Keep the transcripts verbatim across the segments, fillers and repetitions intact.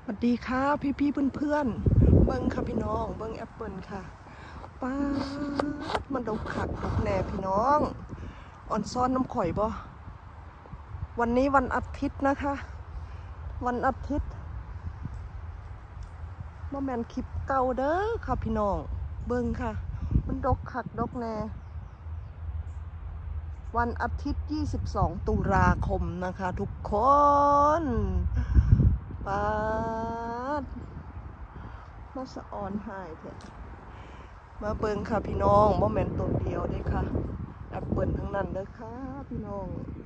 วัสดีค่ะพี่พี่เพื่อนเพื่อนเบิ้งค่ะพี่น้องเบิ้งแอปเปิลค่ะป้าดมันดกขักดกแน่พี่น้องอ่อนซ้อนน้ำข่อยบ่วันนี้วันอาทิตย์นะคะวันอาทิตย์บ่แมนคลิปเก่าเด้อค่ะพี่น้องเบิ้งค่ะมันดกขักดกแน่วันอาทิตย์ยี่สิบสองตุลาคมนะคะทุกคนป้าดมาสะออนหายเถอะมาเบิ่งค่ะพี่น้องบ่แม่นต้นเดียวเด้ค่ะแอปเปิลทั้งนั้นเด้อค่ะพี่น้อง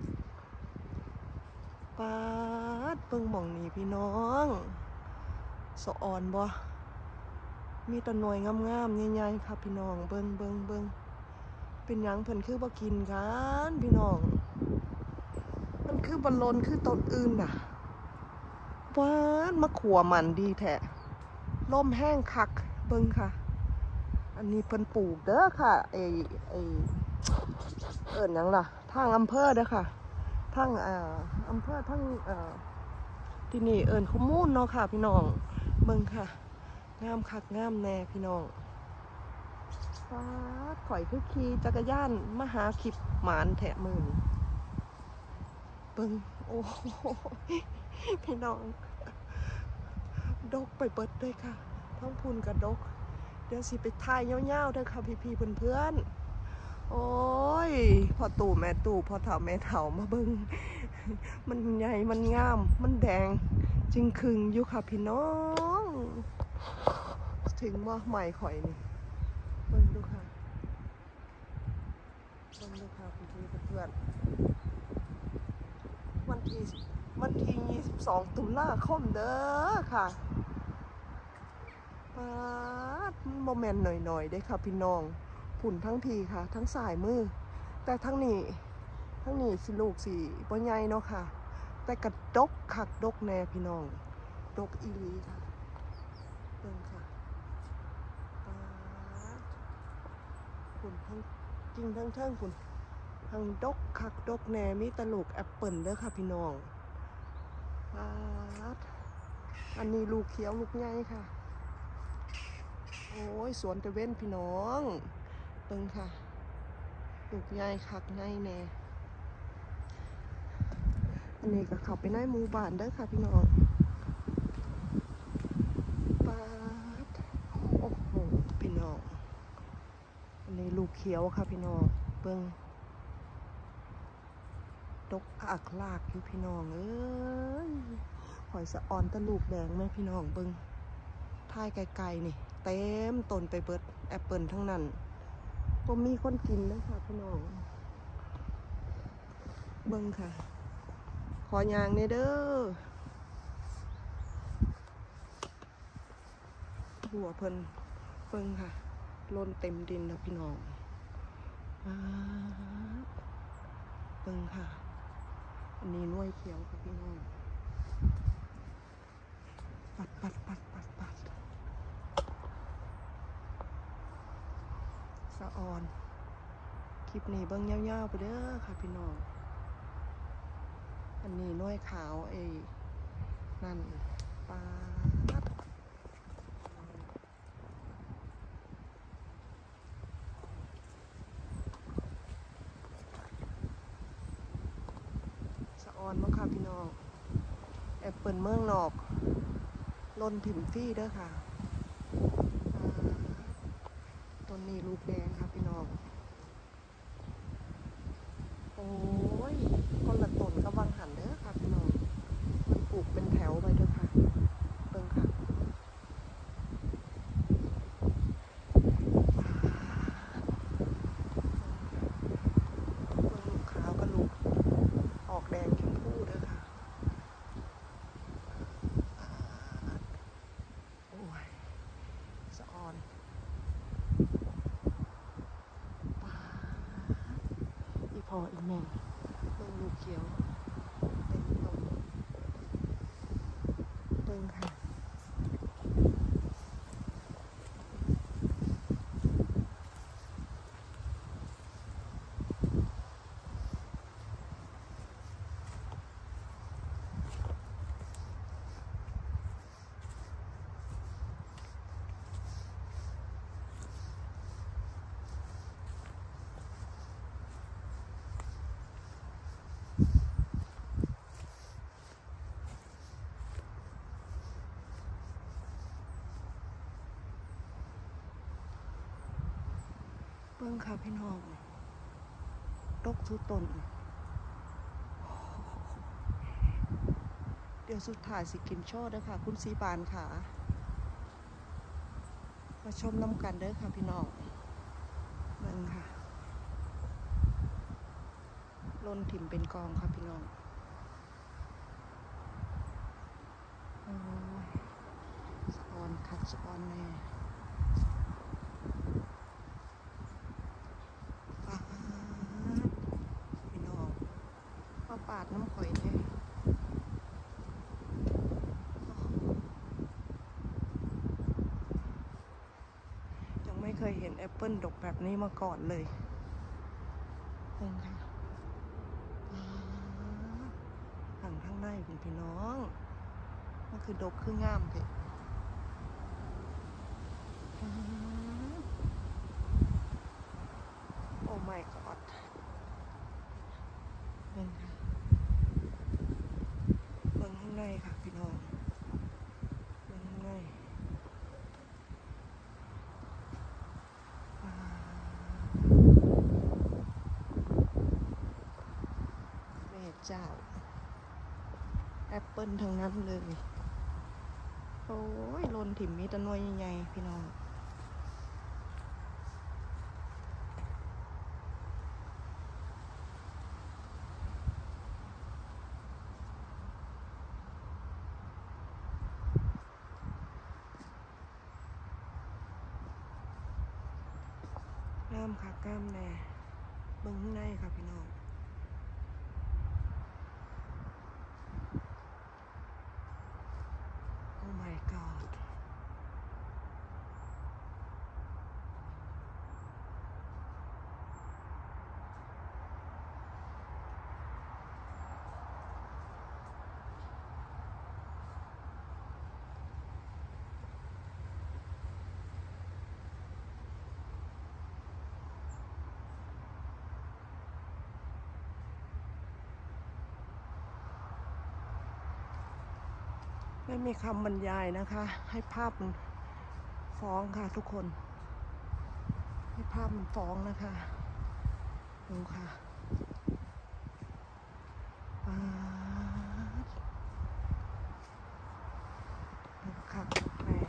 ปาดเบิ่งหม่องนี้พี่น้องสะออนบ่มีต้นหน่วยงามๆใหญ่ๆค่ะพี่น้องเบิ่งเบิ่งเบิ่งเป็นหยังเพิ่นคือบ่กินกันพี่น้องมันคือบ่ล้นคือต้นอื่นน่ะหวานมะขัวมันดีแท้ลมแห้งคักเบิ่งค่ะอันนี้เพิ่นปลูกเด้อค่ะไอไอเอิ้นหยังล่ะทางอำเภอเด้อค่ะทางอ่าอำเภอทางอ่าที่นี่เอิ้นขมูนเนาะค่ะพี่น้องเบิ่งค่ะงามคักงามแน่พี่น้องฟ้าข่อยคือขี่จักรยานมาหาคลิปหมานแถะมือเบิ่งโอ้พี่น้องดกไปเบิดเลยค่ะท้องพูนกับดกเดี๋ยวสิไปถ่ายเงาๆเด้อค่ะพี่ๆเพื่อนๆโอ้ยพอตู่แม่ตู่พอเฒ่าแม่เฒ่ามาเบิ่งมันใหญ่มันงามมันแดงจึงคึงอยู่ค่ะพี่น้องถึงว่าใหม่ข่อยนี่เบิ่งดูค่ะเบิ่งดูค่ะพี่ๆเพื่อนๆวันที่วันที่ยี่สิบสองตุลาคมเด้อค่ะปาดโมเมนต์หน่อยๆได้ค่ะพี่น้องผุ่นทั้งทีค่ะทั้งสายมือแต่ทั้งนี้ทั้งนี้สิลูกสิบ่ใหญ่เนาะค่ะแต่กระดกคักดกแน่พี่น้องดกอีหลีค่ะเบิ่งค่ะปาดผุ่นทั้งจริงทั้งเทิงผุ่นทั้งดกคักดกแน่มีตะลูกแอปเปิลเด้อค่ะพี่น้องปาดอันนี้ลูกเขียวลูกใหญ่ค่ะโอ้ยสวนตะเว้นพี่น้องเบิ่งค่ะลูกใหญ่คักใหญ่แน่อันนี้ก็เข้าไปในหมู่บ้านเด้อค่ะพี่น้องปาดโอ้โหพี่น้องอันนี้ลูกเขียวค่ะพี่น้องเบิ่งดกอักลากอยู่พี่น้องเอ้ยหอยสะออนตะลูกแดงไหมพี่น้องเบิ่งท้ายไกลๆนี่เต็มต้นไปเบิดแอปเปิลทั้งนั้นก็มีคนกินเลยค่ะพี่น้องเบิ่งค่ะขอยางเนี่ยเด้อบัวเพิ่นเบิ่งค่ะล้นเต็มดินแล้วพี่น้องเบิ่งค่ะอันนี้หน่วยเขียวค่ะพี่น้องปัดปัดปัดปัดปัดสะออนคลิปนี้เบิ่งยาวๆไปเด้อค่ะพี่น้องอันนี้น้อยขาวไอ้นั่นปลาสะออนมั้งค่ะพี่น้องแอปเปิลเมืองนอกล้นถิ่มฟี่เด้อค่ะต้นนี้ลูกแดงค่ะพี่น้องโอ้ยคนละต้นก็วังหันเด้อค่ะพี่น้องมันปลูกเป็นแถวไปเด้อค่ะเบิ่งค่ะลูกขาวกับลูกออกแดงชมพูเด้อค่ะโอ้ยสะออนอีพออีแม่เบิ่งลูกเขียวเต็มต้นเบิ่งค่ะงค่ะพี่น้องดกสุดต้นเดี๋ยวสุดท้ายสิกินช่อเด้อค่ะคุณสีบานค่ะมาชมน้ำกันเด้อค่ะพี่น้องเบิ่งค่ะล้นถิ่มเป็นกองค่ะพี่น้องโอ้ยสะออนคักสะออนแน่ปาดพี่น้องมาปาดน้ำข่อยแน่ยังไม่เคยเห็นแอปเปิลดกแบบนี้มาก่อนเลยเบิ่งค่ะฝั่งข้างในคุณพี่น้องมันคือดกคืองามเลยโอ้ my god เบิ่งค่ะเบิ่งข้างในค่ะพี่น้องเบิ่งข้างในแม่เจ้าแอปเปิลทั้งนั้นเลยโอ้ยลนถิ่มมีแต่น้อยใหญ่ๆพี่น้องงามค่ะงามแน่เบิ่งข้างในค่ะพี่น้องโอ้ my god ไม่มีคำบรรยายนะคะให้ภาพมันฟ้องค่ะทุกคนให้ภาพมันฟ้องนะคะดูค่ะปาดดูค่ะแม่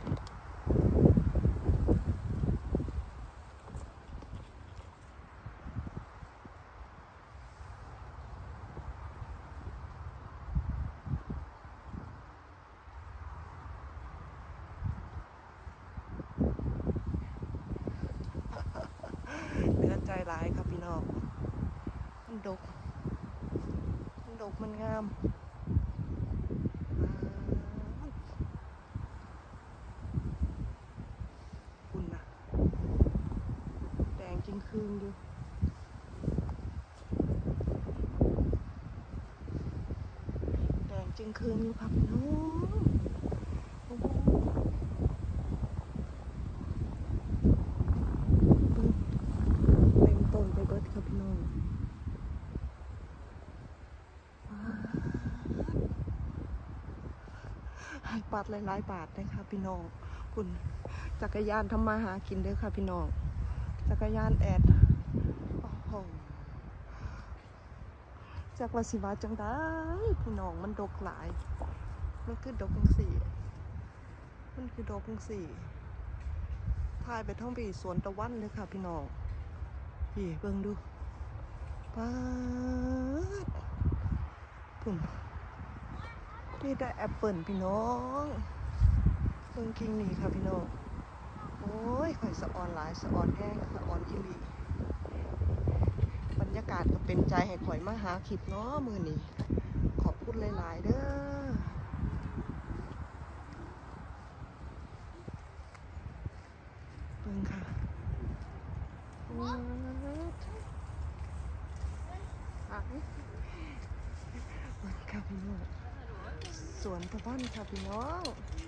เนื้อใจร้ายค่ะพี่น้องมันดกมันดกมันงามคุณนะแดงจริงคืนอยู่แดงจริงคืนอยู่ครับพี่น้องเต็มต้นไปเบิดครับพี่น้องบาทหลายๆบาทนะคะพี่น้องคุณจักรยานทำมาหากินเด้อค่ะพี่น้องจักรยานแอดโอ้โหจากวาสิวาจังได้พี่น้องมันดกหลายมันคือดกจังสี่มันคือดกจังสี่ถ่ายไปท่องไปสวนตะวันเลยค่ะพี่น้องพี่เบิ่งดูป๊าดปุ่นนี่ได้แอปเปิลพี่น้องเบิ่งคิงนี่ค่ะพี่น้องโอ้ยข่อยสะออนหลายสะออนแห้งสะออนอีหลีบรรยากาศก็เป็นใจให้ข่อยมาหาคลิปเนาะมือนี้ขอบคุณหลายๆเด้อเบิ่งค่ะโอ้ยเบิ่งค่ะพี่น้องสวนตะวันค่ะพี่น้อง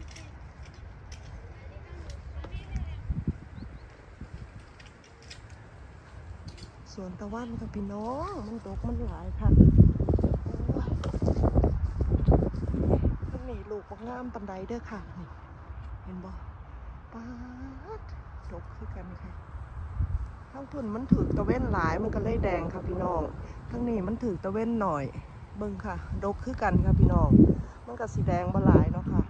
สวนตะวันค่ะพี่น้องมันดกมันหลายค่ะมันมีลูกบกงามปันไดเด้อค่ะเห็นบ่ป๊าดดกคือกันค่ะปทั้งพุ่นมันถือตะเว้นหลายมันก็เลยแดงค่ะพี่น้องทั้งนี้มันถือตะเว้นหน่อยเบิ่งค่ะดกคือกันค่ะพี่น้องมันก็สีแดงบ่หลายเนาะค่ะ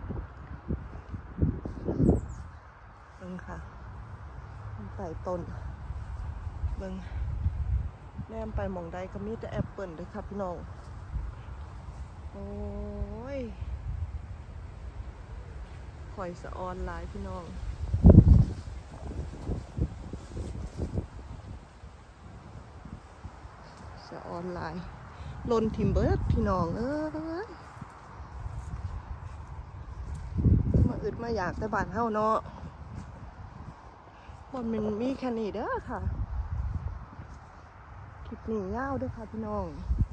เบิ่งค่ะมันไต่ต้นเบิ่งแนมไปหม่องใดก็มีแต่แอปเปิลเลยค่ะพี่น้องโอ้ยข่อยสะออนหลายพี่น้องสะออนหลายลนทิมเบิร์ดพี่น้องเอ้ยมาอึดมาอยากแต่บ้านเฮาเนาะมันมันมีแค่นี้เด้อค่ะคลิปนี้ยาวเด้อค่ะพี่น้อง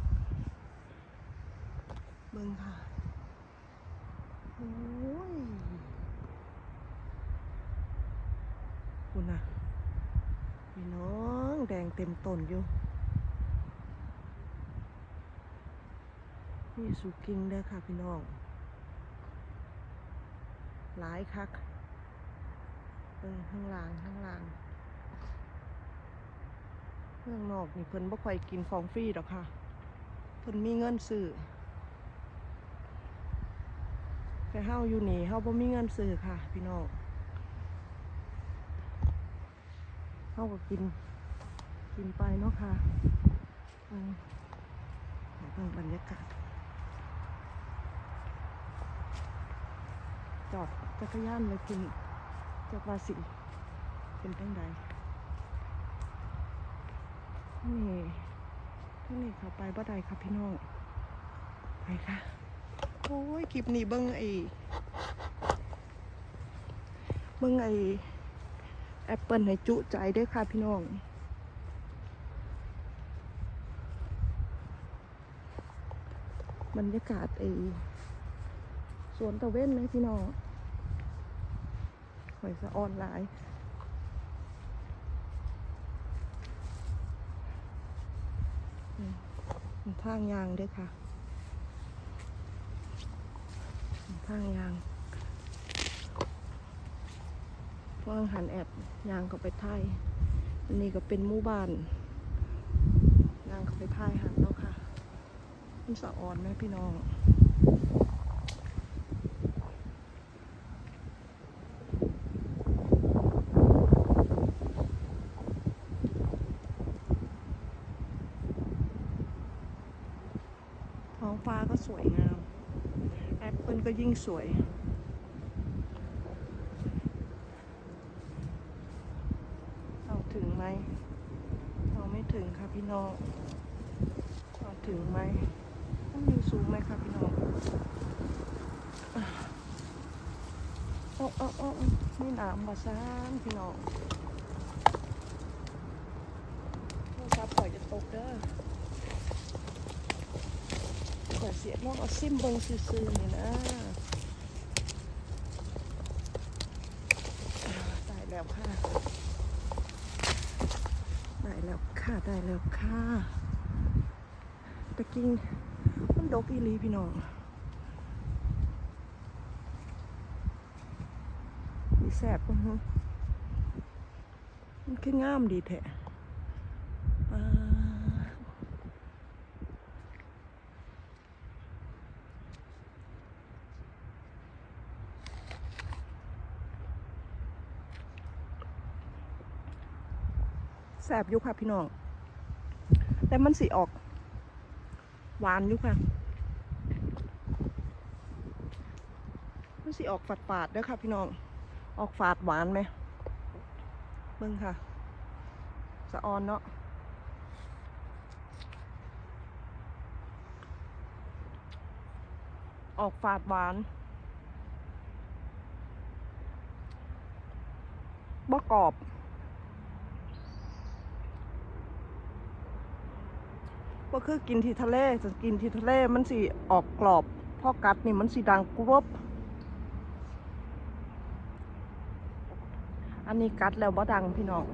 เบิ่งค่ะโอ้ยคุณน่ะพี่น้องแดงเต็มต้นอยู่นี่สุกิงเด้อค่ะพี่น้องหลายคักเบิ่งข้างล่างข้างล่างเมืองนอกนี่เพิ่นบ่ค่อยกินของฟรีดอกค่ะเพิ่นมีเงินซื้อแต่เฮาอยู่นี่เฮาบ่มีเงินซื้อค่ะพี่น้องเฮาก็กินกินไปเนาะค่ะอืมเบิ่งบรรยากาศจอดจักรยานเลยคุณจากว่าสิเป็นจังใดนี่ที่นี่เข้าไปบ่ได้ค่ะพี่น้องไปค่ะโอ้ยคลิปนี้เบิ้งไอเบิ้งไอแอปเปิลให้จุใจด้วยค่ะพี่น้องบรรยากาศไอสวนตะเว้นเลยพี่น้องหอยสะออนหลายทางยางด้วยค่ะทางยางพวกหันแอดยางก็ไปไทยอันนี้ก็เป็นหมู่บ้านยางก็ไปไทยหันแล้วค่ะมันสะออนไหมพี่น้องท้องฟ้าก็สวยงามแอปเปิลก็ยิ่งสวยเอาถึงไหมเอาไม่ถึงค่ะพี่น้องเอาถึงไหมต้องมีสูงไหมค่ะพี่น้องโอ้โอ้โอ้ไม่หนามบาซานพี่น้องโทรศัพท์ปล่อยจะตกเด้อเปิดเสียงลองเอาซิมเบิ้งซื่อๆนี่นะได้แล้วค่ะได้แล้วค่ะได้แล้วค่ะตะกิ้งมันดกอีหลีพี่น้องดีแสบมั้งมันคืองามดีแท้แสบอยู่ค่ะพี่น้องแต่มันสีออกหวานอยู่ค่ะมันสีออกฝาดฝาดด้วยค่ะพี่น้องออกฝาดหวานไหมเบิ่งค่ะสะออนเนาะออกฝาดหวานบ่กรอบก็คือกินที่ทะเลจะกินที่ทะเลมันสิออกกรอบพอกัดนี่มันสิดังกรอบอันนี้กัดแล้วบ่ดังพี่น้อง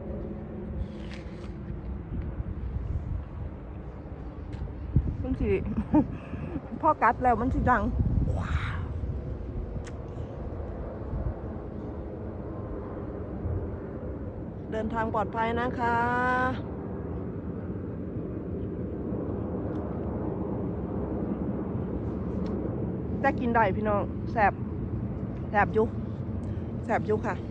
มันสิพอกัดแล้วมันสิดังเด้ดินทางปลอดภัยนะคะแต่กินได้พี่น้องแสบแสบยุแสบยุค่ะ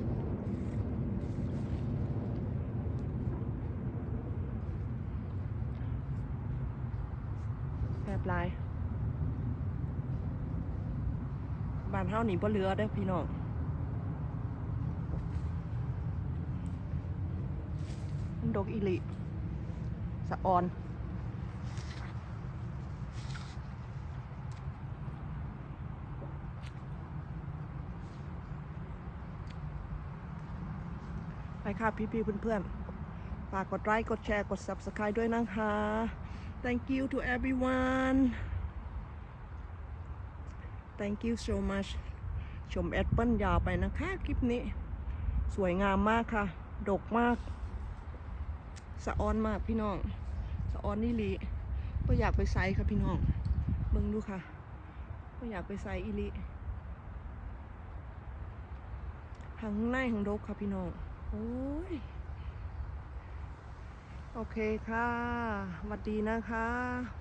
แสบลายบ้านเฮาหนีบ่เหลือได้พี่น้องมันดกอิลิสะออนไปค่ะพี่ๆเพื่อนๆฝากกดไลค์กดแชร์กด ซับสไครบ์ ด้วยนะคะ thank you to everyone thank you so much ชมแอปเปิลยาวไปนะคะคลิปนี้สวยงามมากค่ะดกมากสะออนมากพี่น้องสะออนนี่ลีก็อยากไปไซค่ะพี่น้องเบิ่งดูค่ะก็อยากไปไซอีลีหางในหางดกค่ะพี่น้องโอ้ยโอเคค่ะสวัสดีนะคะ